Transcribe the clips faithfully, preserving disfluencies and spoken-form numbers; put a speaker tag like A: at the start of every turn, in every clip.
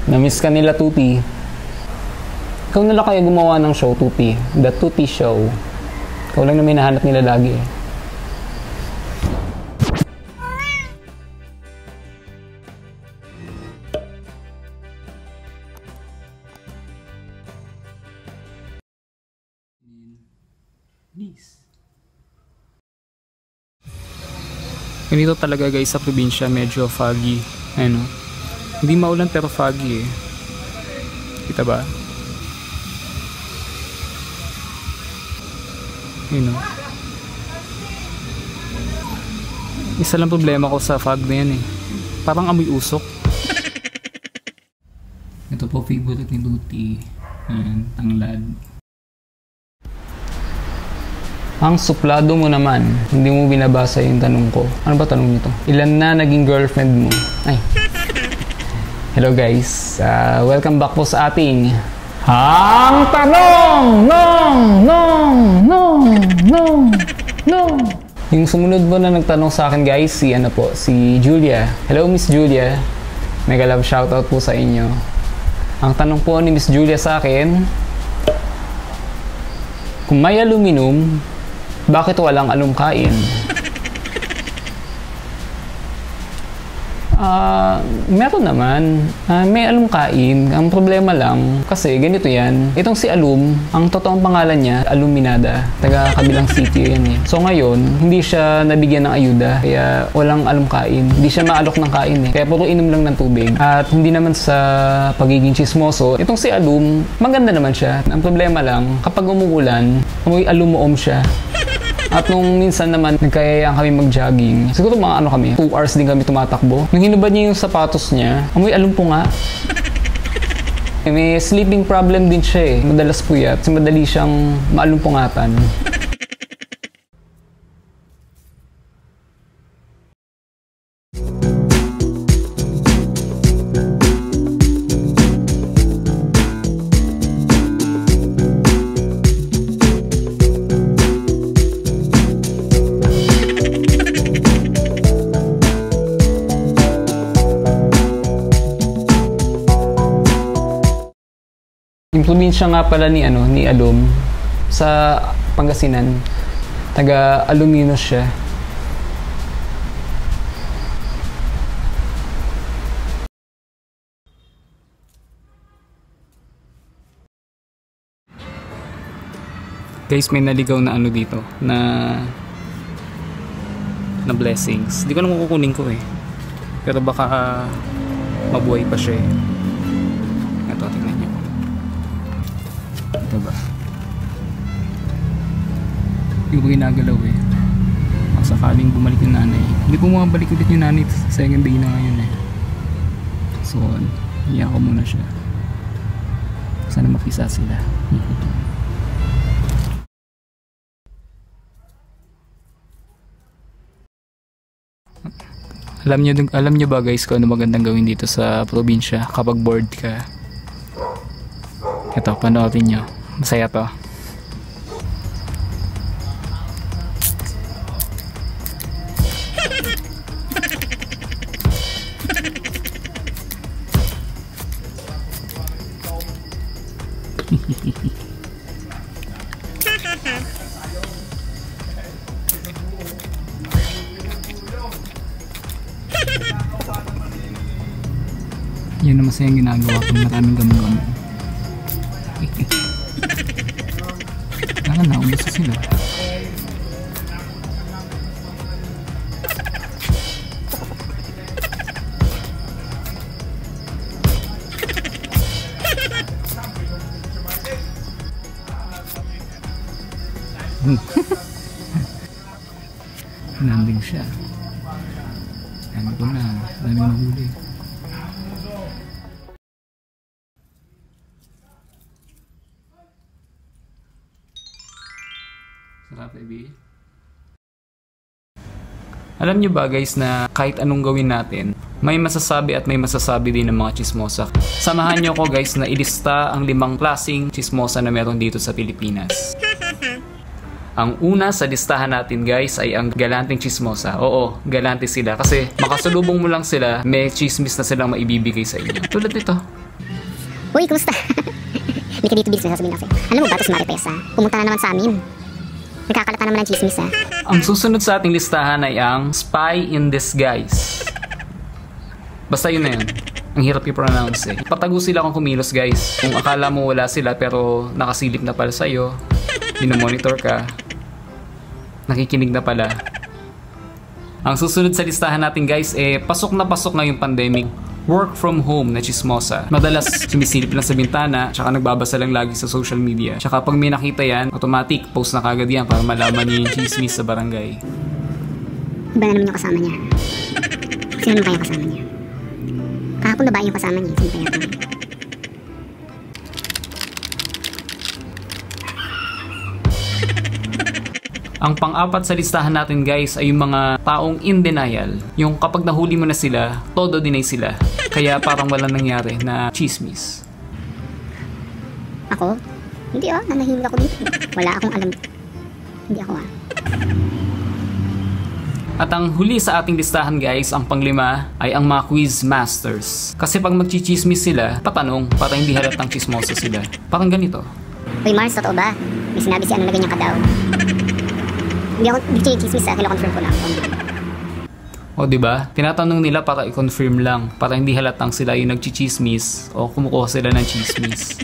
A: Na-miss ka nila, Tuti. Ikaw na lang kaya gumawa ng show, Tuti. The Tuti Show. Ikaw lang na may nahanap nila lagi eh. Nice. Ganito talaga guys sa probinsya, medyo foggy. Ano? Hindi maulan pero foggy eh. Kita ba? You know. Isa lang problema ko sa fog na yan eh. Parang amoy usok. Ito po favorite ni Tuti. Ayan, tanglad. Ang suplado mo naman, hindi mo binabasa yung tanong ko. Ano ba tanong nito? Ilan na naging girlfriend mo? Ay. Hello guys, uh, welcome back po sa ating Ang Tanong! Nong! Nong! Nong! Nong! Nong! Yung sumunod mo na nagtanong sa akin guys, si ano po, si Julia. Hello Miss Julia. Mega love shoutout po sa inyo. Ang tanong po ni Miss Julia sa akin, kung may aluminum, bakit walang alumkain? Ah, uh, meron naman. Uh, may alumkain. Ang problema lang, kasi ganito yan. Itong si Alum, ang totoong pangalan niya, Aluminada. Taga kabilang city yan eh. So ngayon, hindi siya nabigyan ng ayuda. Kaya walang alumkain. Hindi siya maalok ng kain eh. Kaya puro inom lang ng tubig. At hindi naman sa pagiging chismoso. Itong si Alum, maganda naman siya. Ang problema lang, kapag umuulan, amoy alumuom siya. At nung minsan naman, nagkayayaan kami mag-jogging. Siguro mga ano kami, two hours din kami tumatakbo. Nung hinubad niya yung sapatos niya, amoy alum po nga. May sleeping problem din siya eh. Madalas puyat. Kasi madali siyang maalumpungatan. Yung probinsya nga pala ni ano ni Alum sa Pangasinan, taga Aluminos siya. Guys, may naligaw na ano dito na na blessings. Hindi ko na kukunin ko eh. Pero baka uh, mabuhay pa siya eh. Ito, tingnan niyo. Ito ba? Hindi ko ginagalaw eh. Ang sakaling bumalik yung nanay. Hindi po bumabalik ulit yung nanay sa second day na ngayon eh. So, hiya ko muna siya. Sana makisa sila. Alam niyo, alam niyo ba guys kung ano magandang gawin dito sa probinsya kapag bored ka? Ito, panoorin nyo. Masaya to. Yan ang masayang ginagawa kung maraming gamon-gamon. Kaya na, umusta sila. Nanding siya. Ano ko na, daming mahuli. Sarap, baby. Alam nyo ba guys na kahit anong gawin natin, may masasabi at may masasabi din ng mga chismosa. Samahan nyo ko guys na ilista ang limang klaseng chismosa na meron dito sa Pilipinas. Ang una sa listahan natin guys ay ang galanteng chismosa. Oo, galante sila kasi makasalubong mo lang sila, may chismis na silang maibibigay sa inyo. Tulad nito.
B: Uy, kumusta? Lika dito, Bilis, may sasabihin ako sa'yo. Alam mo ba, tos Marites, ha? Pumunta na naman sa amin. Nagkakalata naman ng chismis, ha?
A: Ang susunod sa ating listahan ay ang Spy in Disguise. Basta yun na yun. Ang hirap i-pronounce eh. Patago sila kung kumilos, guys. Kung akala mo wala sila pero nakasilip na pala sa'yo, minomonitor ka, nakikinig na pala. Ang susunod sa listahan natin, guys, eh, pasok na pasok na yung pandemic. Work from home na chismosa. Madalas sumisilip lang sa bintana, tsaka nagbabasa lang lagi sa social media. Tsaka pag may nakita yan, automatic post na kagad yan para malaman niya yung chismis sa barangay.
B: Iba na naman yung kasama niya. Sino naman kaya kasama niya? Kahapon na ba yung kasama niya? Sino kaya ito?
A: Ang pang-apat sa listahan natin, guys, ay yung mga taong in denial. Yung kapag nahuli mo na sila, todo deny sila. Kaya parang walang nangyari na chismis.
B: Ako? Hindi ah, nanahimik ako dito. Wala akong alam. Hindi ako ah.
A: At ang huli sa ating listahan, guys, ang panglima ay ang mga quiz masters. Kasi pag magchichismis sila, patanong para hindi halatang chismoso sila. Parang ganito.
B: Uy Mars, totoo ba? May sinabi si ano na ganyan ka daw. Hindi ako nagchichismis ah, kailangan confirm ko lang.
A: O diba? Tinatanong nila para i-confirm lang, para hindi halatang sila yung nagchichismis o kumukuha sila ng chismis.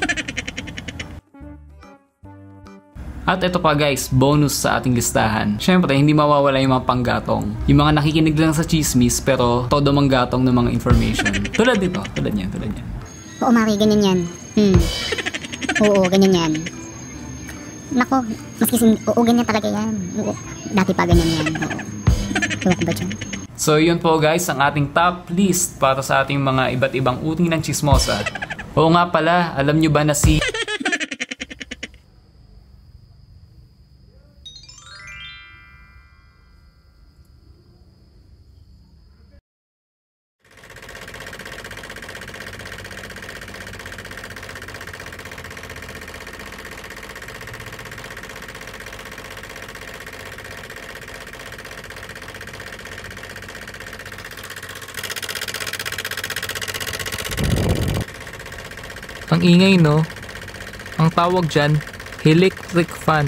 A: At ito pa, guys, bonus sa ating listahan. Syempre, hindi mawawala yung mga panggatong. Yung mga nakikinig lang sa chismis pero todo manggatong ng mga information. Tulad dito, tulad yan, tulad yan.
B: Oo Mari, ganyan yan. Hmm. Oo, ganyan yan. Nako, maski sin... Oo, ganyan talaga yan. Oo, dati pa ganyan yan. Oo. Ewan ko ba dyan?
A: So yun po, guys, ang ating top list para sa ating mga iba't ibang uting ng chismosa. Oo nga pala, alam nyo ba na si...
C: Ang ingay, no? Ang tawag dyan, electric fan.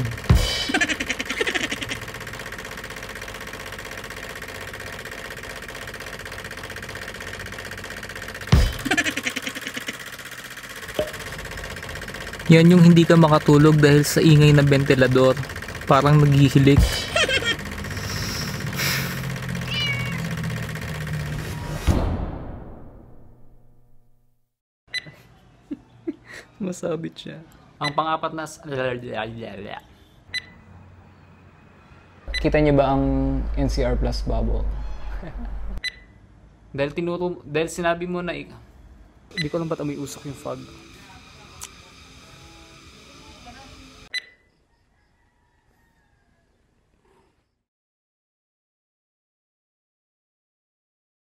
C: Yan yung hindi ka makatulog dahil sa ingay na ventilador. Parang naghihilik.
A: Masabit siya. Ang pang-apat na... Kita niyo ba ang N C R Plus bubble? dahil tinuro... Dahil sinabi mo na... Hindi ko lang ba't amoy usok yung fog.